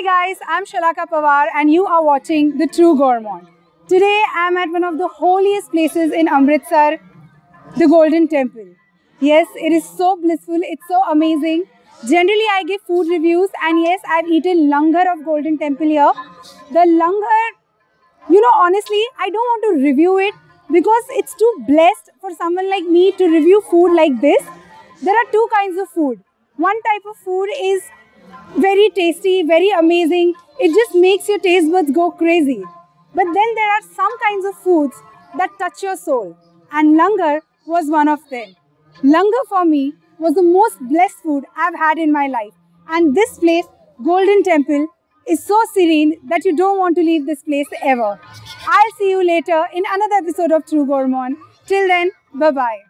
guys, I'm Shalaka Pawar and you are watching The True Gourmand. Today I'm at one of the holiest places in Amritsar, the Golden Temple. Yes, it is so blissful, it's so amazing. Generally I give food reviews and yes, I've eaten Langhar of Golden Temple here. The Langhar, honestly, I don't want to review it because it's too blessed for someone like me to review food like this. There are two kinds of food. One type of food is very tasty, very amazing. It just makes your taste buds go crazy. But then there are some kinds of foods that touch your soul. And Langhar was one of them. Langhar for me was the most blessed food I've had in my life. And this place, Golden Temple, is so serene that you don't want to leave this place ever. I'll see you later in another episode of True Gourmand. Till then, bye-bye.